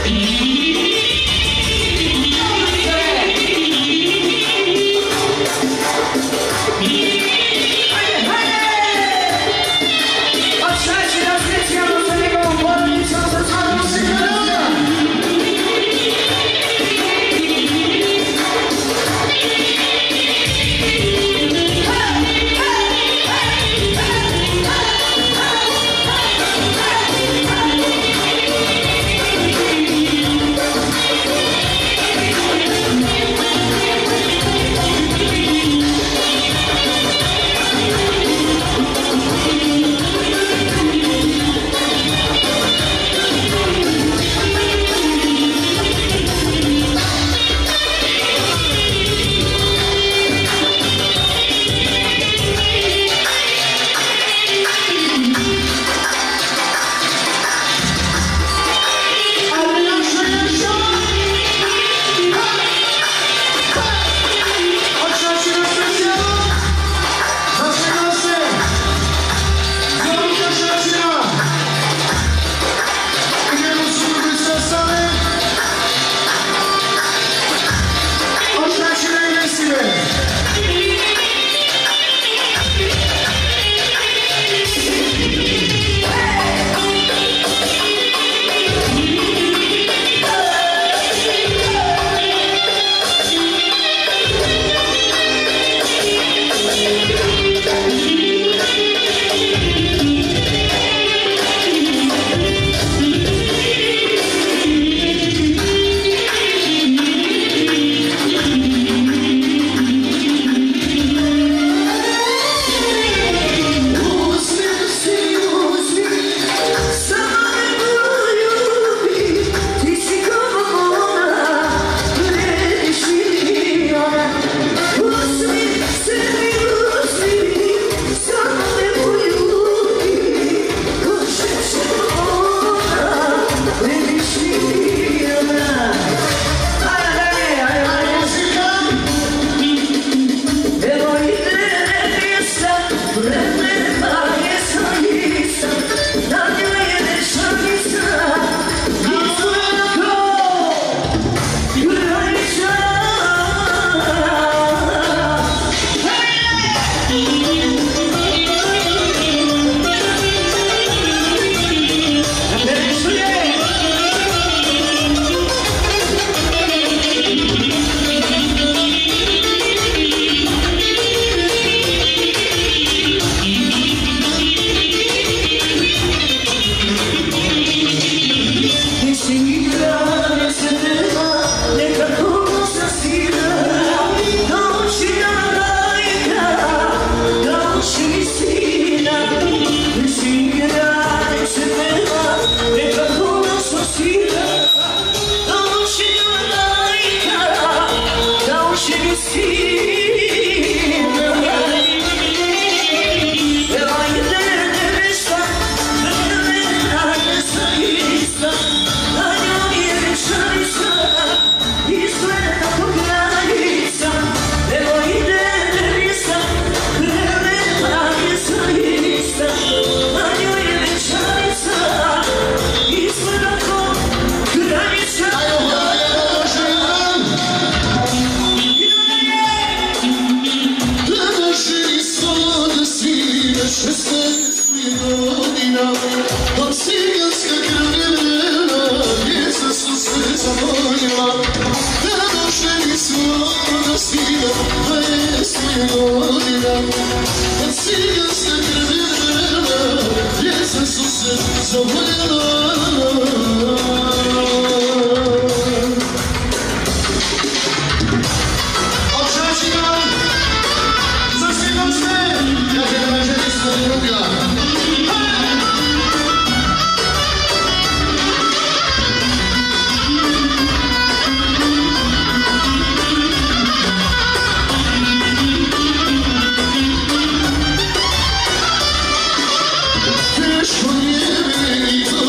Teško je meni to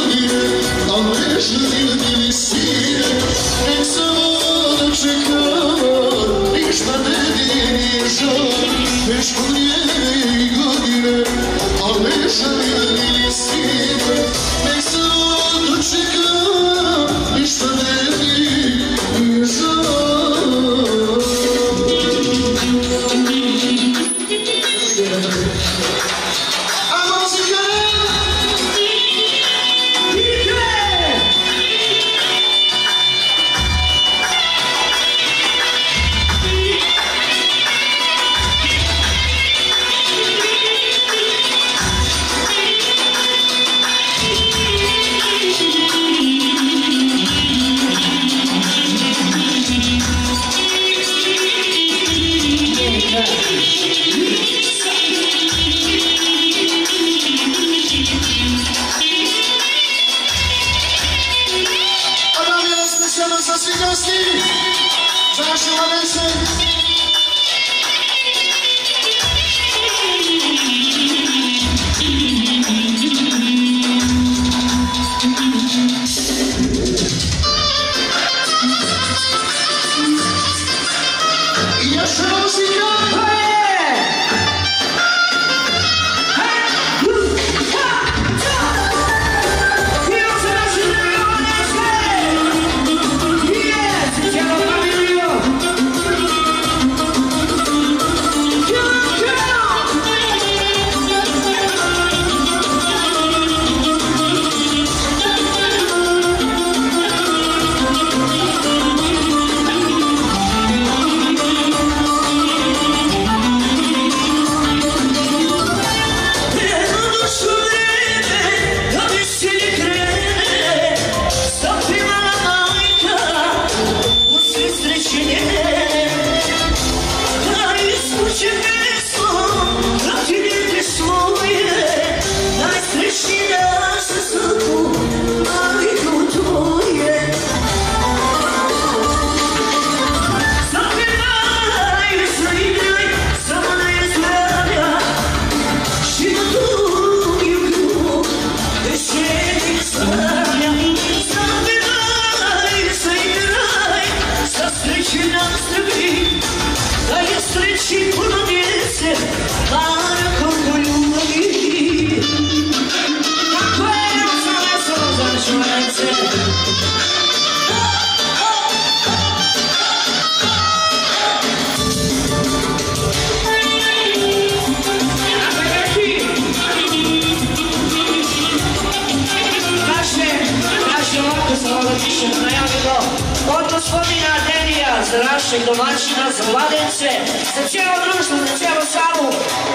Od gospodina Denija, za našeg domaćina, za mladence, za cijelo društvo, za cijelu salu.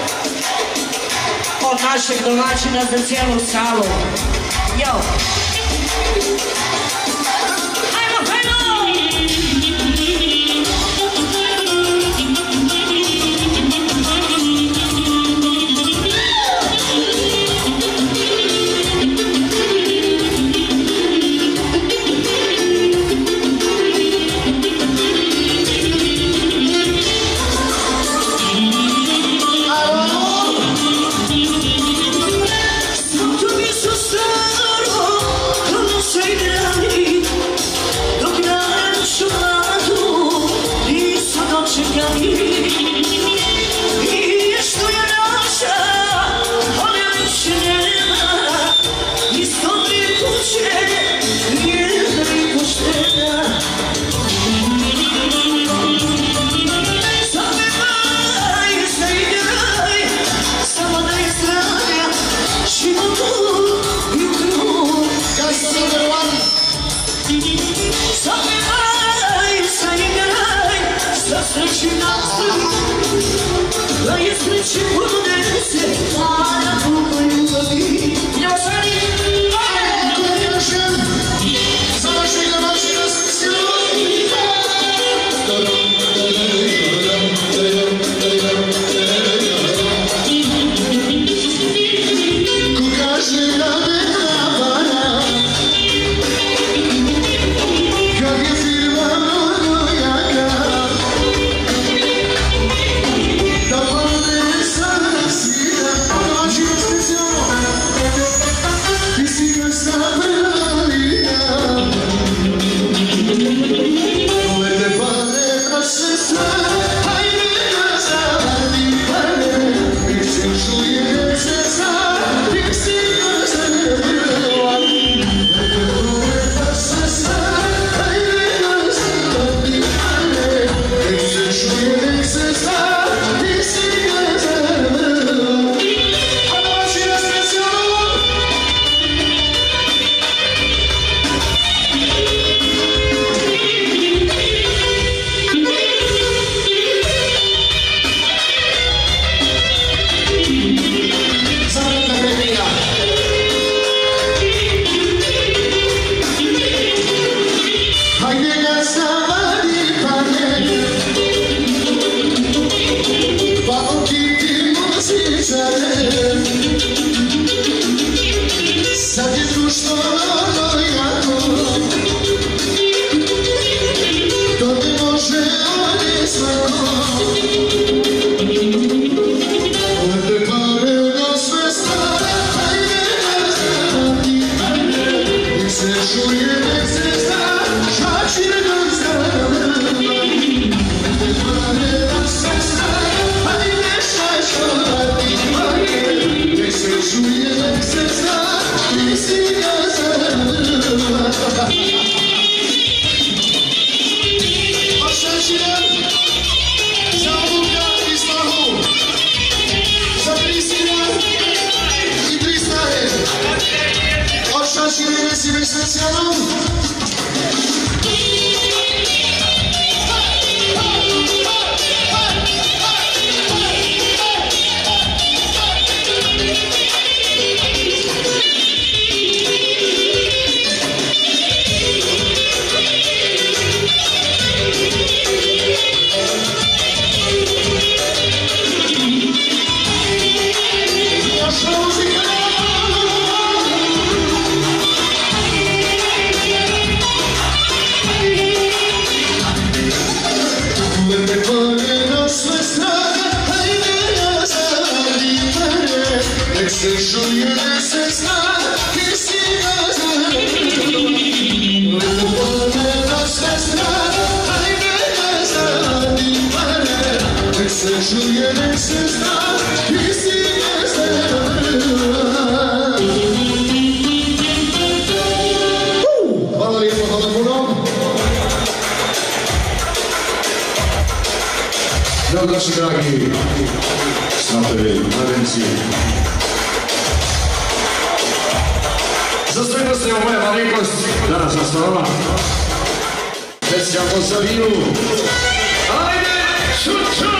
Od našeg domaćina za cijelu salu. Jo! čuje, nek se zna, ti si nazad. Lepo sve zna, ajde nazad i mane. Nek se čuje, nek se zna, ti si nazad. Hvala lijepo, hvala puno. Evo naši dragi snapevi, mladenci. Za sve goste u moja malenkost, danas sam s vama. Specijalno za Vilu. Ajde, čuču!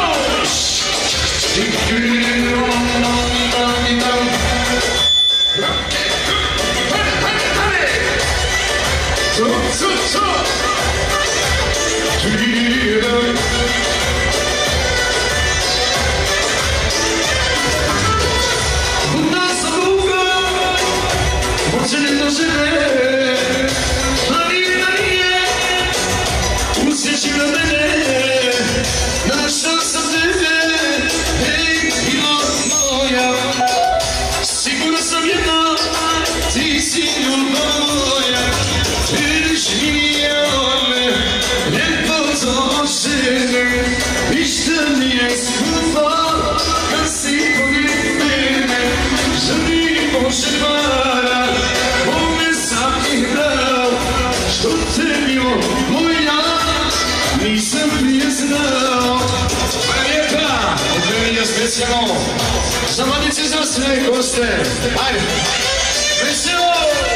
Specijalno za mladice, za sve goste. Ajde! Veselo!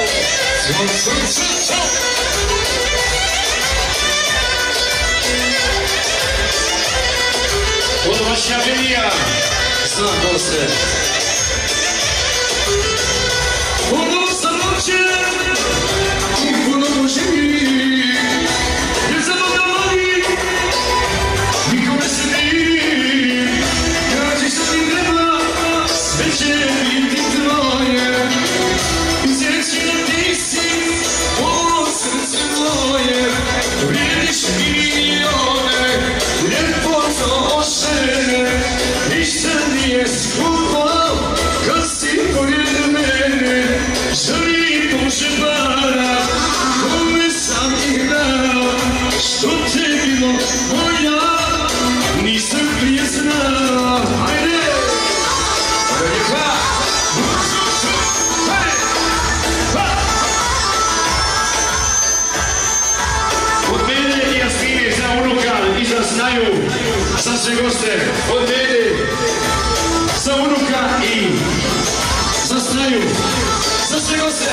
Podvačnja Benija za goste. Puno sam noćen i puno živi. Jer za Boga mali nikome se divi. Kaži što mi treba, sve će biti tvoje. Izreći da ti si ovo srce moje. Vrijediš milijone, ljepoto ošene. Ništa nije skupo, kad si pored mene. Želim Bože para, kome sam ti dao. Što te bilo moja, nisam prije znao. Ajde! Od mene i Jasmine za unuka i za Snaju, za sve goste. Od mene za unuka i za Snaju, za sve goste.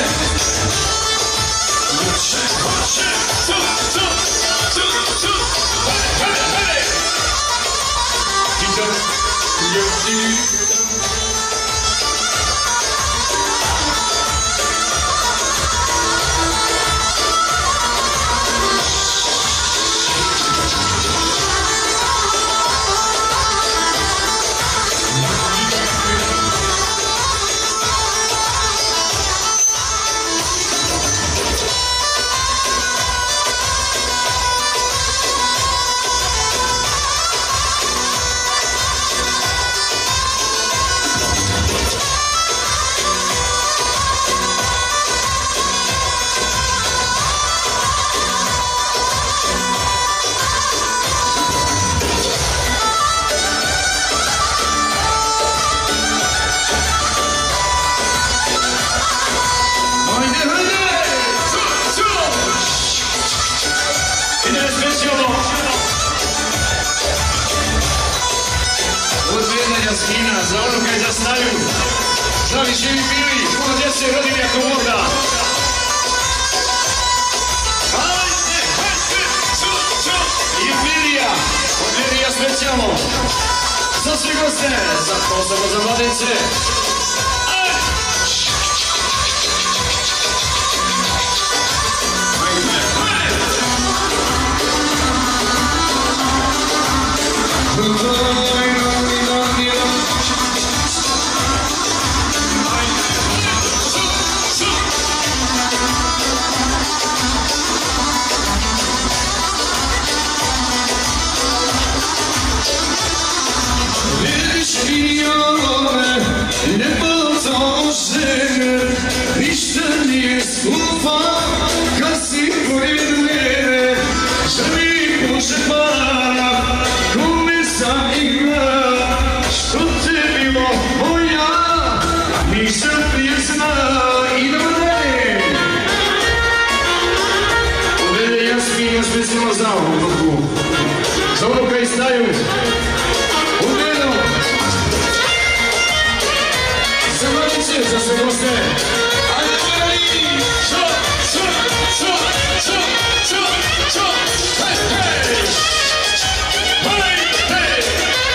Jasmina, za unuka i za Snaju, zdravi živi bili, puno djece i rodini ako Boga. Ajde, hajde, i Vilija, od Vilija specijalno, za svi goste, za posebno za mladence. pa kad si pored mene, želim Bože para, kome sam igra, što te bilo moja, nisam prije zna. Idemo dalje. Ovdje Jasmina specijalno za ovu za ovoga i staju. Uvedno. Za mladice, za sve goste. Ajde, Marali! Čo, čo, čo, čo, čo, čo, hej, hej! Hej, hej!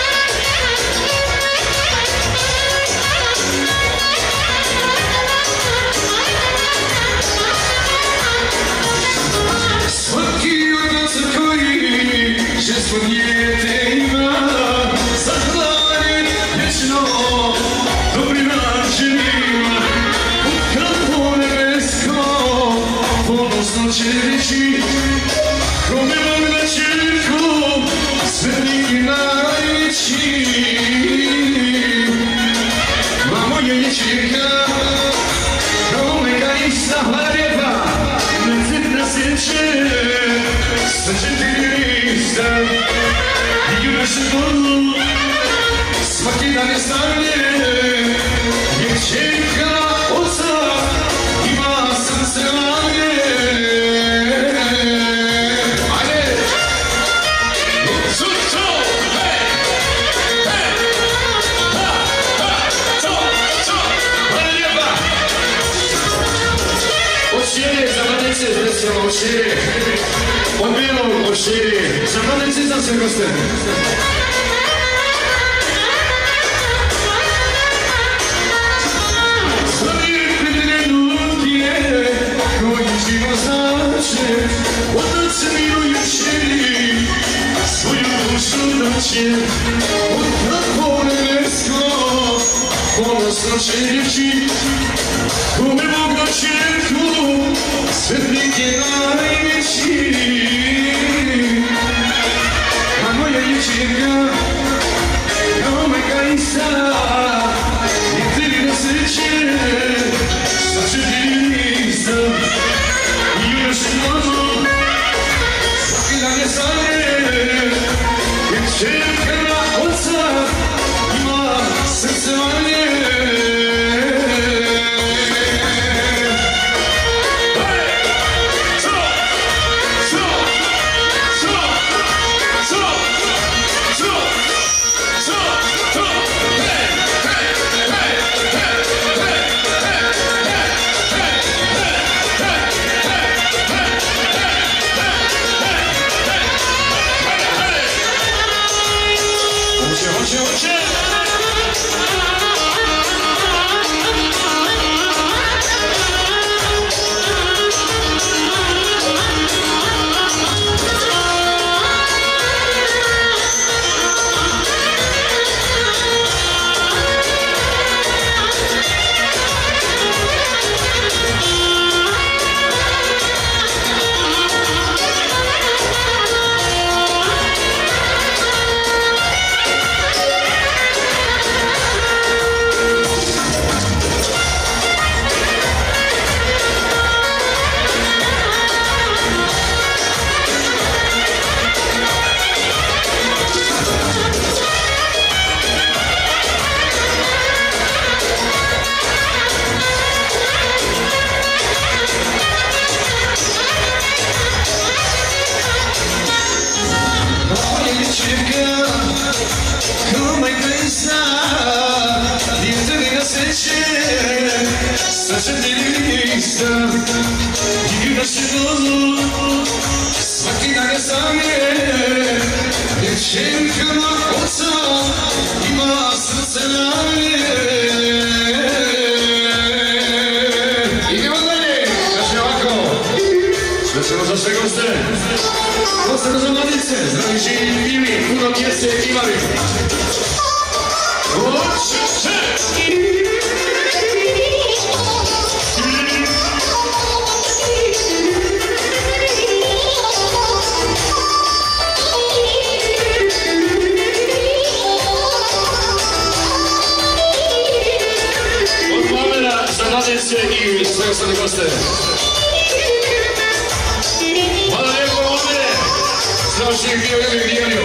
Svaki od nas koji žensko dijete ima, zahvaljen vječno dobrim anđelima, pod kapo nebesko ponosno će reći, kome Bog da čerko svetnik i najveći. Mamo je čerka, kome ga i Sahvareva, necetna seče, srce ti nisam, i u našem domu svaki dan je stavljen, jer čerka oca ima srce lage. Ajde! Suco! Hej! Hej! Ha! Ha! Co! Co! Hvala lijepa! Od šire za mladice, specijalno od šire. Od Bijelog, od šire. Za mladice, za sve goste. Otac milujući svoju dušu daće, od kako nebesko ponosno će reći, kome Bog da čerku svetnik je najveći. A moja je čerka kao majka Isa, i tebi da sreće sad će ti sam. I još jednom svaki dan je sanje, jer čerka oca ima srce manje. Svaki dan je sanje, jer čerka oca ima srce manje. Idemo dalje, kaže ovako, specijalno za sve goste, posebno za mladice, zdravi živi bili, puno mjese imali. I sve ostale goste. Pomoćnik bio ili dijelio.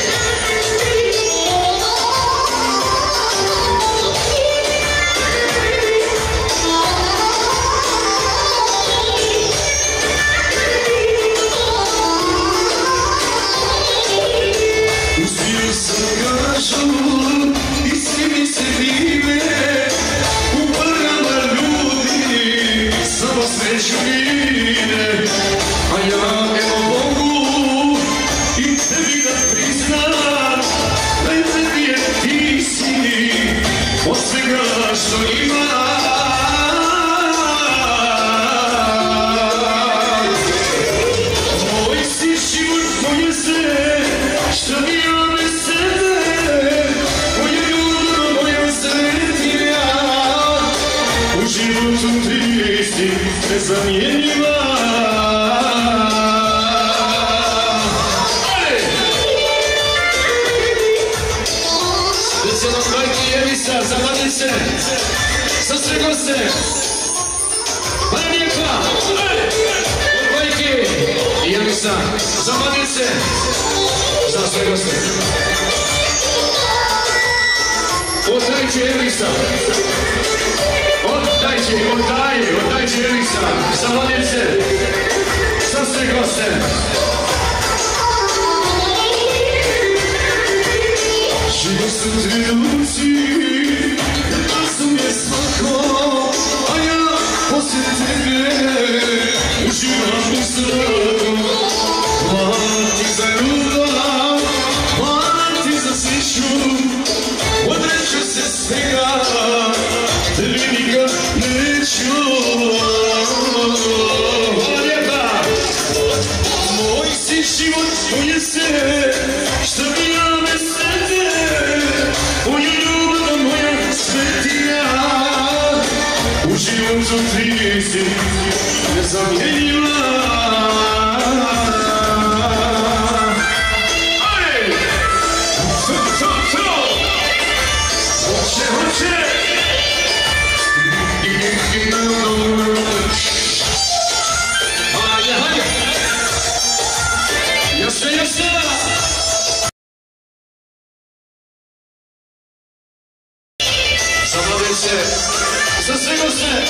Uspio sam kažu, istini se dive, u parama ljudi samo sreću vide, a ja evo mogu i tebi da priznam, najvrednije ti si od svega što imam. Moj si život, moje sve, što bi ja bez sebe, moja ljubav, moja sretnja, u životu ti si nezamjenjiva. Specijalno Majki Jevisa, za mladice, za sve goste. Hvala lijepa. Od Majki Jevisa, za mladice, za sve goste. Oddajcie Jevisa. Oddajcie Jevisa, za mladice, za sve goste. Život su trenuci, razumije svako, a ja poslije tebe uživam u svakom. Hvala ti za ljubav, hvala ti za sreću, odreću se svega, tebi nikad neću. Hvala lijepa. Moj si život, moje sve, što bi ja bez sebe, moja ljubav, moja svetinja, u životu ti si nezamjenjiva. Ajde! Hoće! Hajde! Jasne! Za mladice, za sve goste.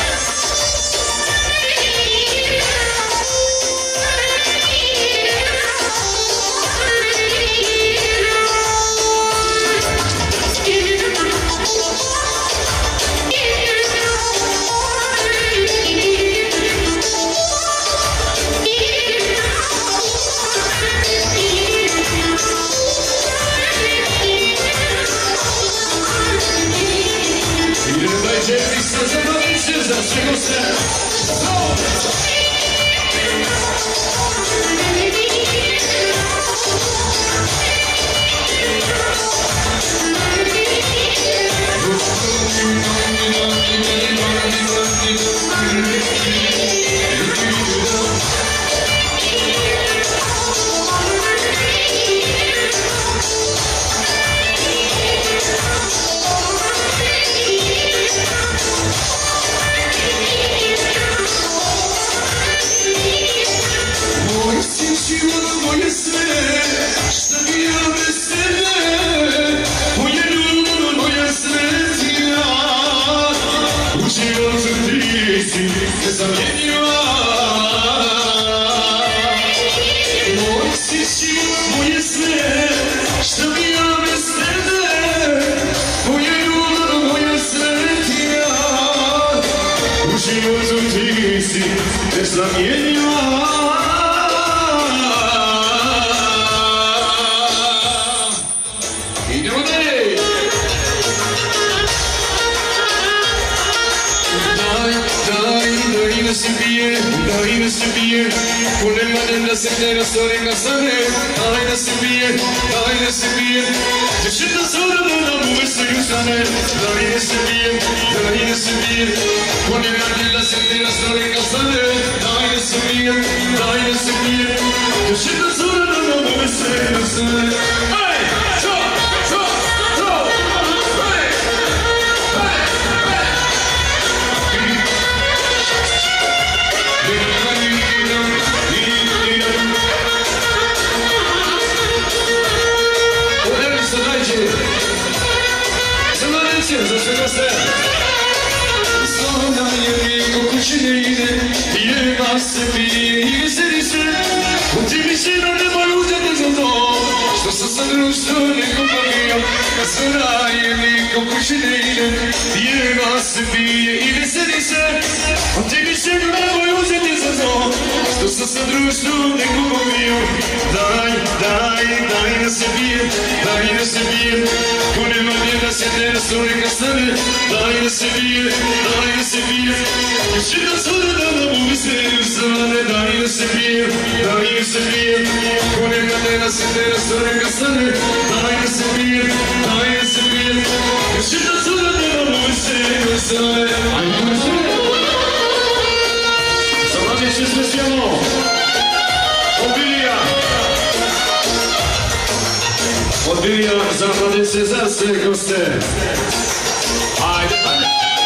Za sve goste. Slavnice, za sve goste. Zona je lijeko kući ne ide, jeva se pije i veseli se. Ti mi se da nemoj uzeti za to, što sam sa društvo nekom bavio. Zona je lijeko kući ne ide, jeva se pije i veseli se. Ti mi se da nemoj uzeti za to, što sam sa društvo nekom bavio. Daj da se bije, daj da se bije. Ko nema gdje da se ne stoli kad stane. Daj da se bije, daj da se bije. Još jedna sada da nam uvisne stane. Daj da se bije, daj da se bije. Ko nema gdje da se ne stoli kad stane. Daj da se bije, daj da se bije. Još jedna sada da nam uvisne stane. Ajmo se! Zavrati se specijalno! Obilija! Obilija za mladice, za sve goste. Ajde, ajde.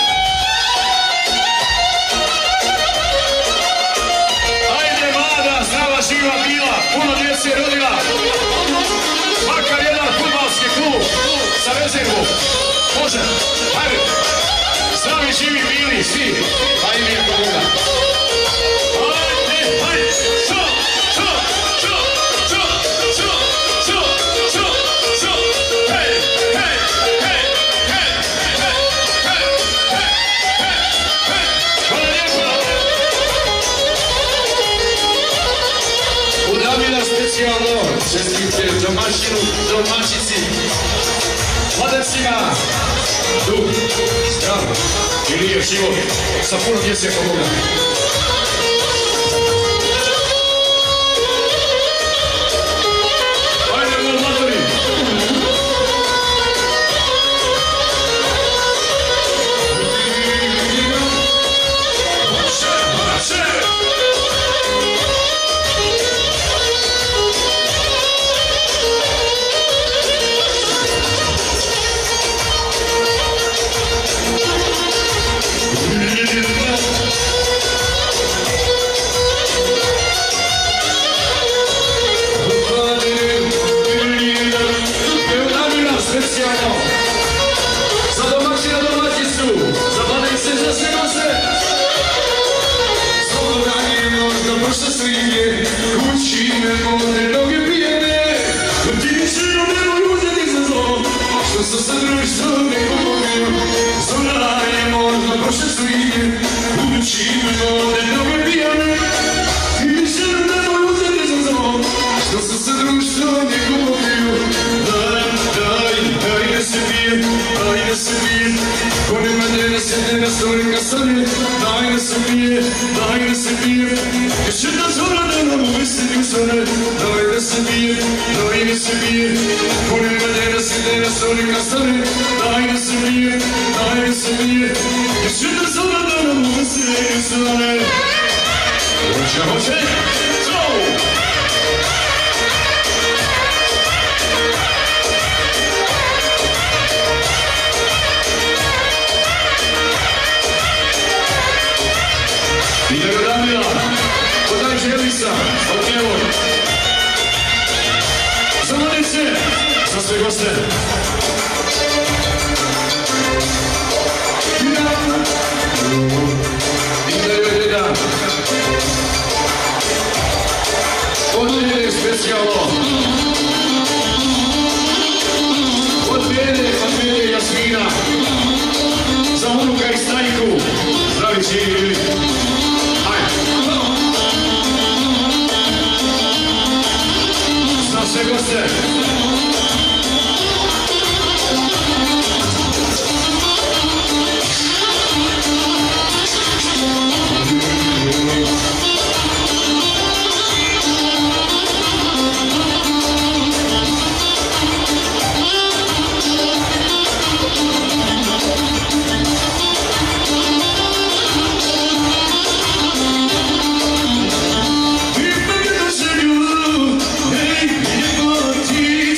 Ajde, mlada, zdrava, živa bila, puno djece rodila. Makar jedan fudbalski klub sa rezervom. Može, ajde. Zdravi, živi, bili, svi. Ajde, nijeko Boga. Ajde, ajde. Šo, šo, šo, šo, šo, šo, šo, šo. Hej, hej, hej, hej, hej, hej, hej, hej, hej. Hvala lijepa. U Damina specijalno čestitke domaćinu, domaćici, mladecima, duh, zdrav i lijep život sa puno djece pomoga. Hey,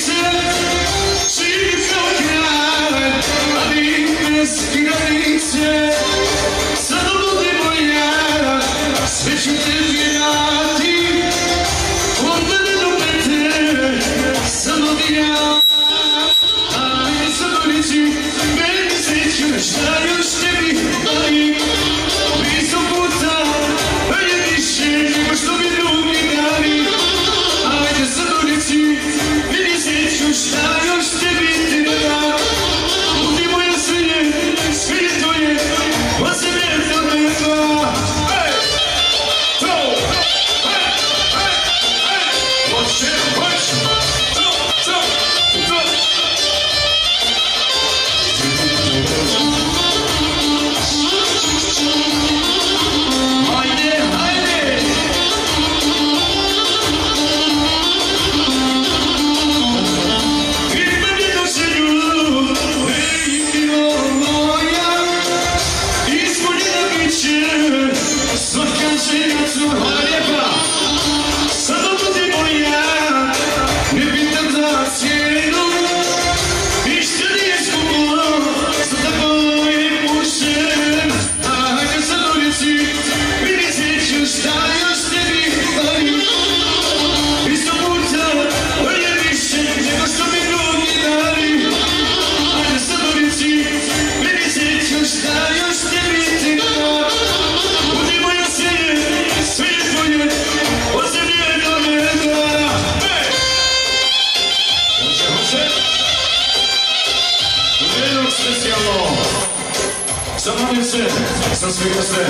za sve goste.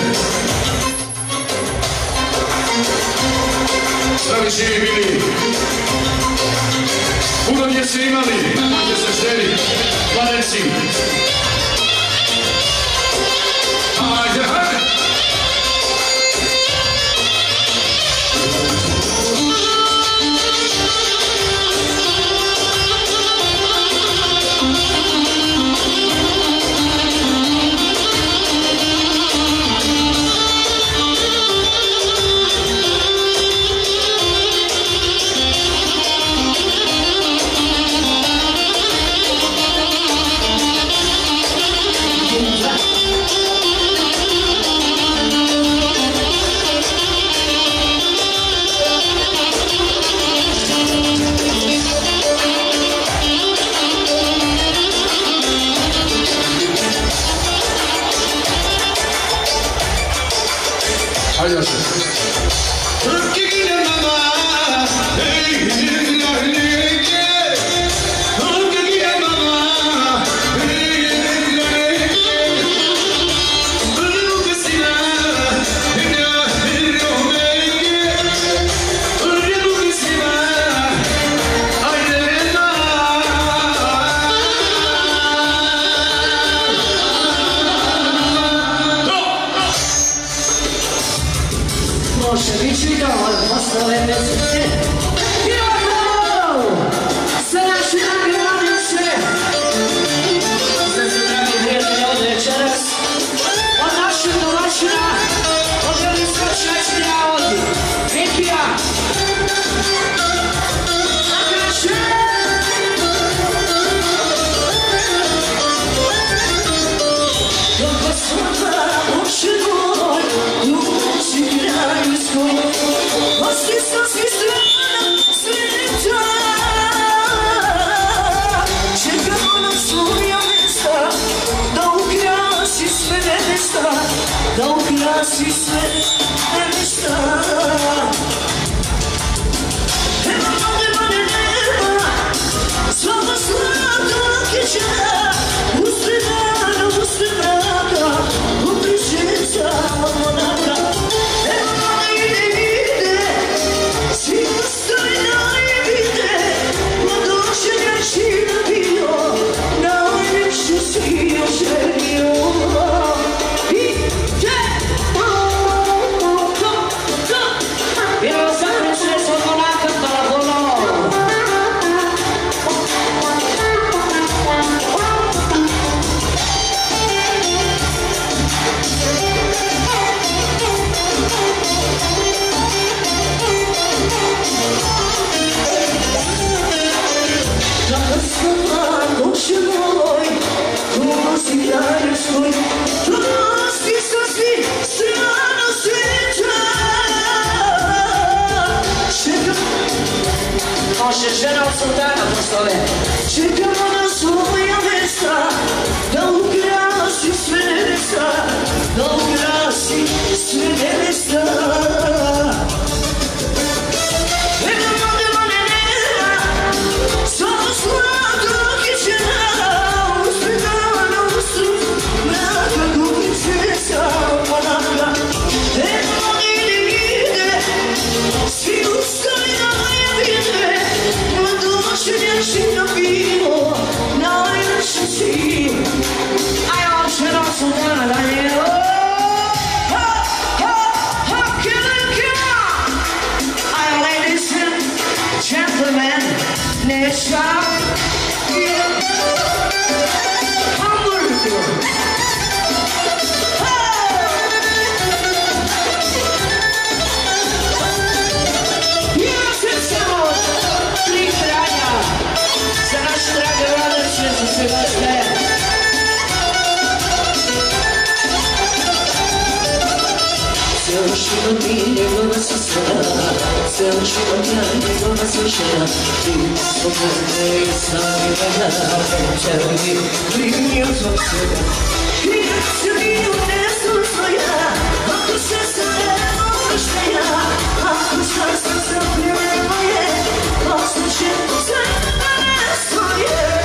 Zdravi živi bili. Puno djece imali, gdje se želi, mladenci. Ajde, hajde!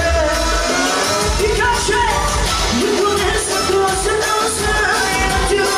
Because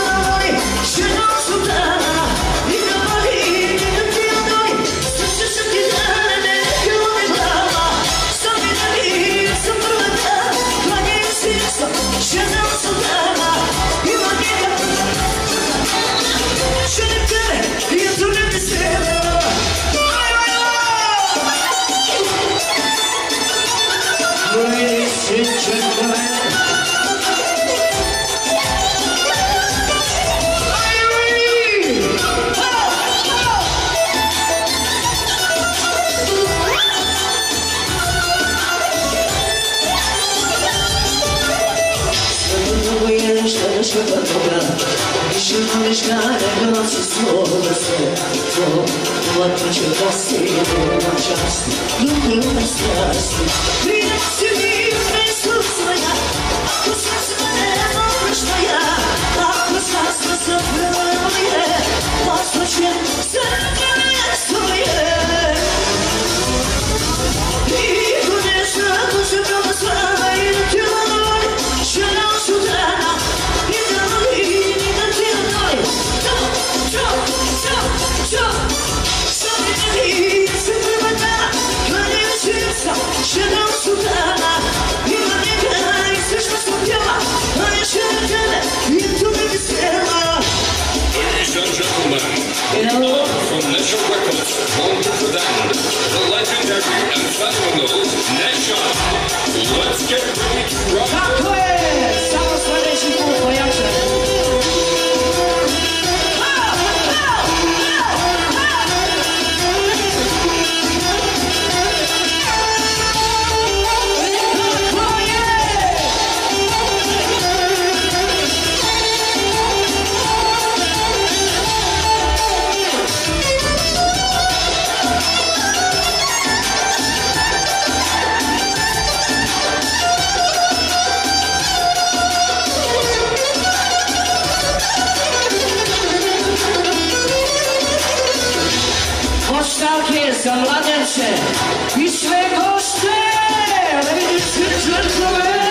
Boga. Više voliš ga nego noći svoga sve. Tvoj će dosti, nema časti, ljubim na strasti. Prinosi mi u mesu svoja, ako sasma nema oproštaja, ako sasma se preluje, poslušće srce svoje. Niko ne zna ko se mnogo slava i da ti voli, žena sudana, i da voli, i da ti voli. Sami ne vidi se prva dana, gledaju svijeca, žena sudana, ima njega i sve što sam htjela, a još jedna tebe, i tu mi bi sjela. Ladies and gentlemen, from Nation Records, home for them, the legendary and phenomenal Nation. Let's get ready to rock. Tako je, samo sljedeći put pojače. Postavke za mladenče i sve goste, ladies and gentlemen.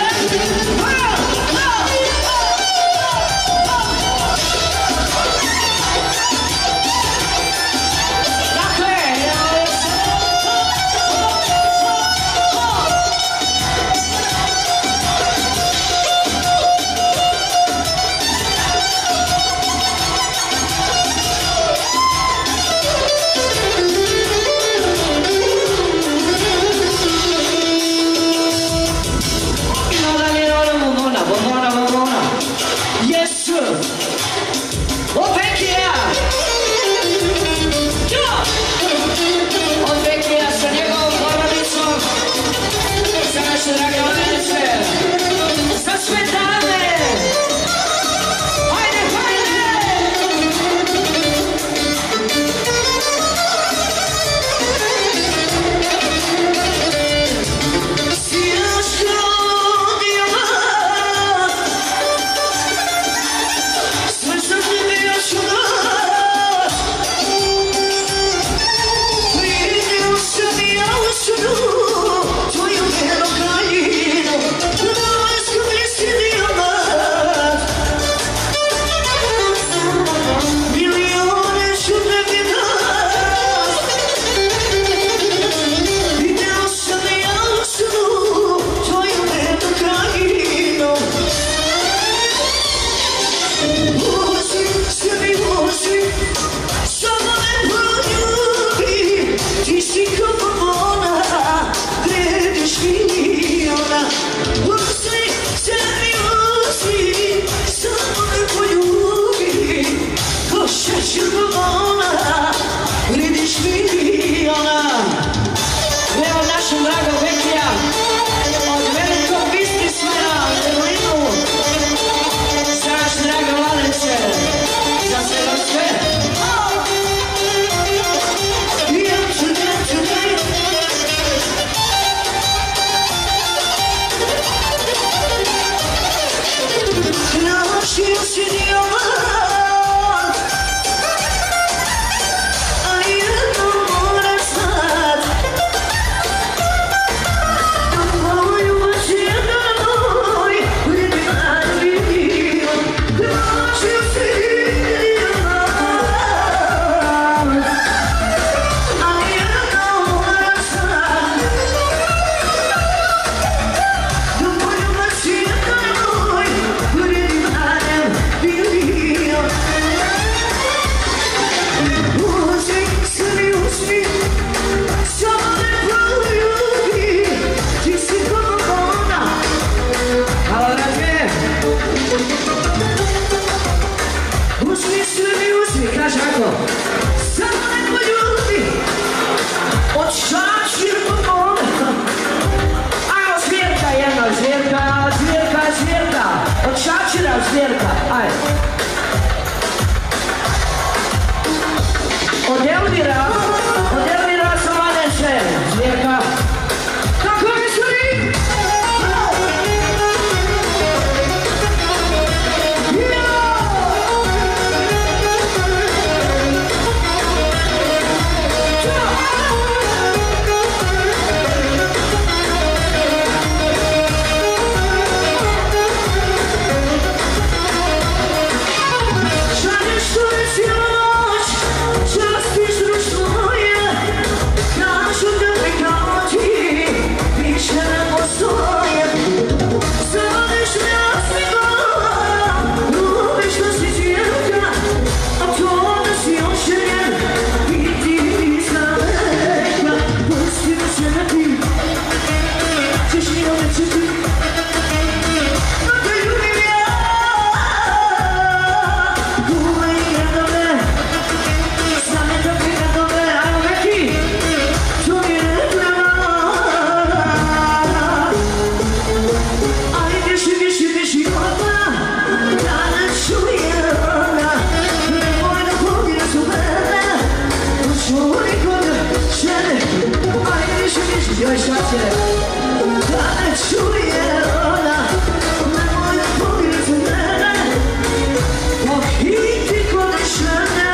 Pozdravljaj šačere. Da ne čuje ona, nemoj pobiti mene, pohiti kod žene.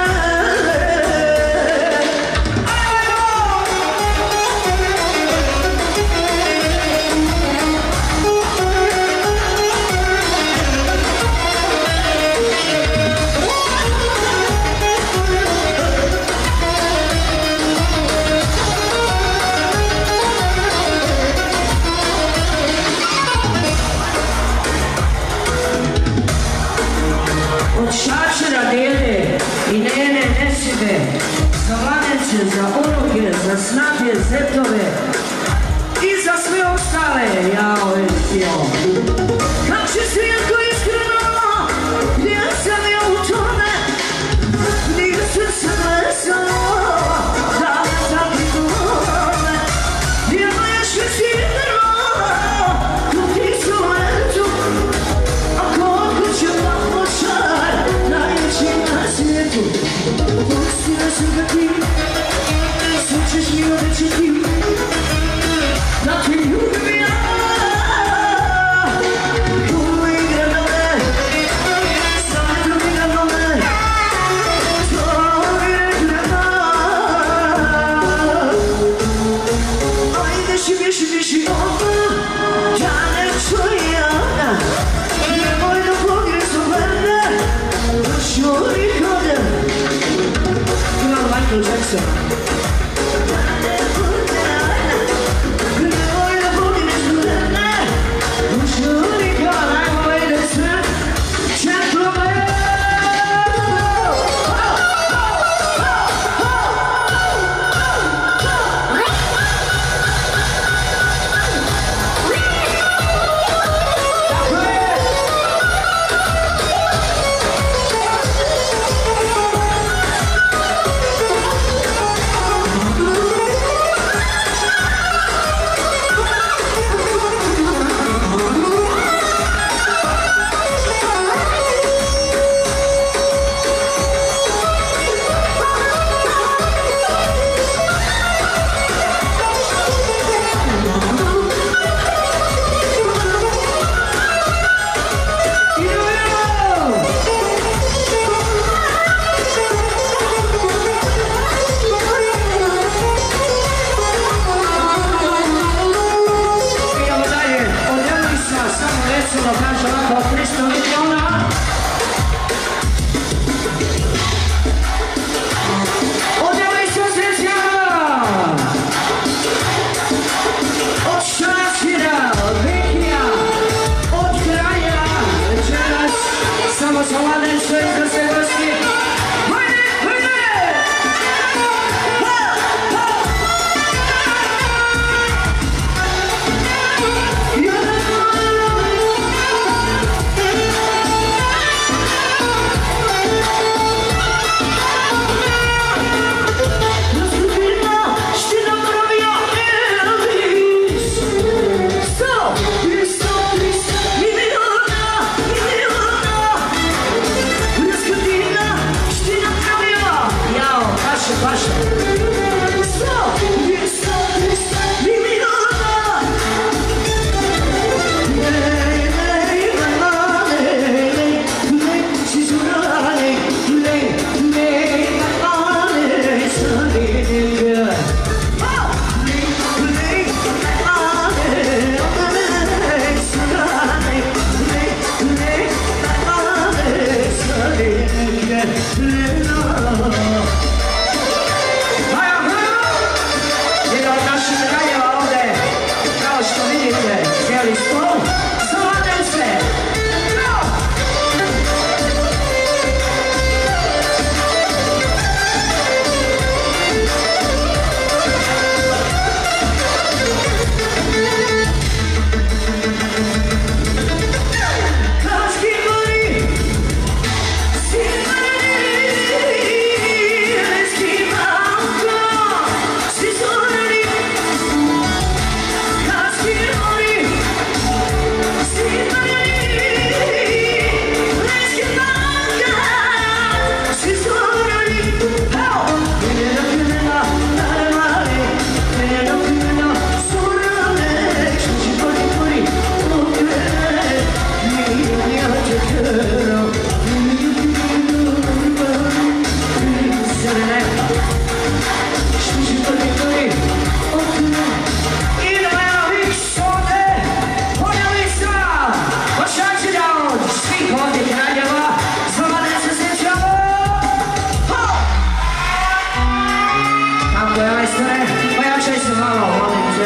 Šačera dede i nene nesibe, za lanece, za unuke, za snage, zetove i za sve ostale, jao vezio. Kad će svijetko iskreno, gdje sam ja u tome, nije srce mesano, da me takvi tome. Gdje moje šestirno, tu ti su letu, a kod kuće pomoćar, najveći na svijetu. Pustina sam ga ti, sve ćeš mi obećati, da ti ljubim ja. Uigrana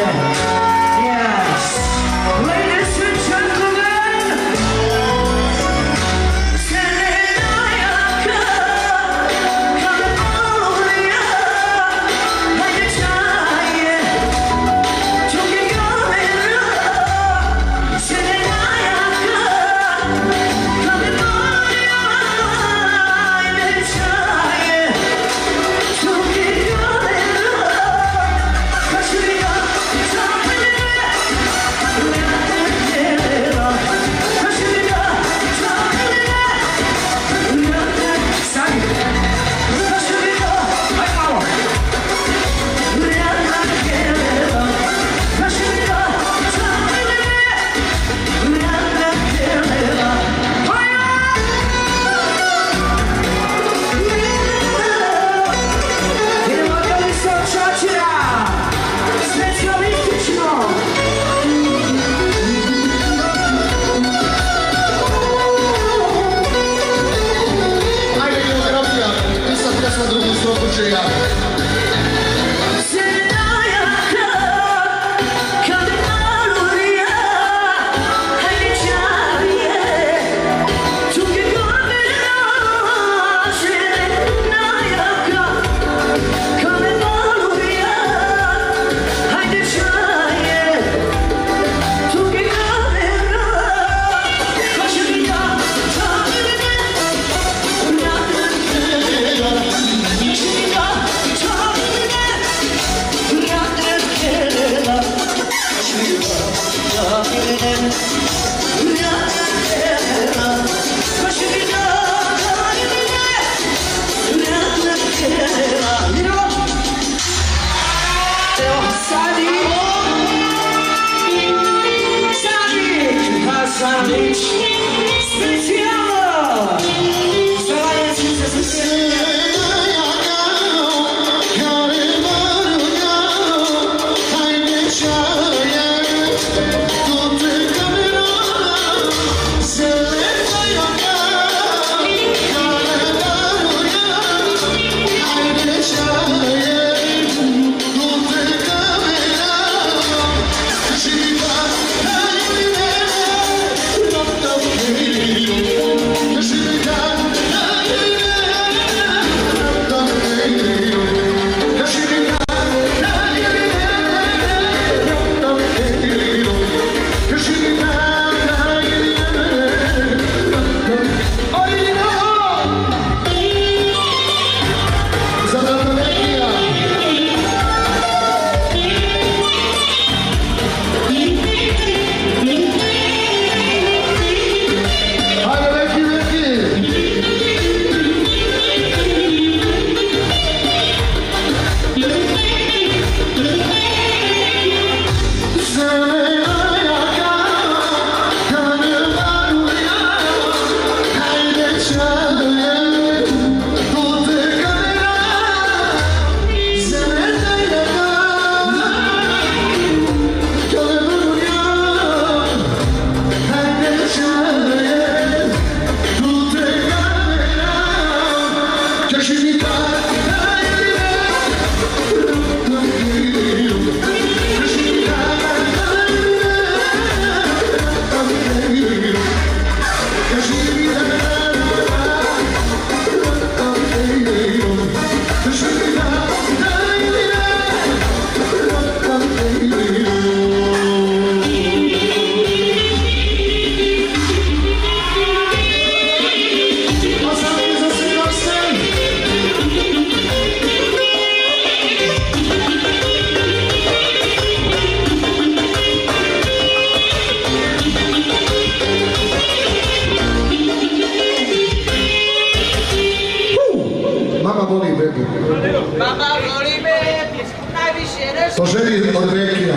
To želi od Rekija.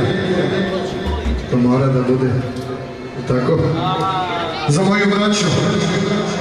To mora da bude tako. Za moju braću.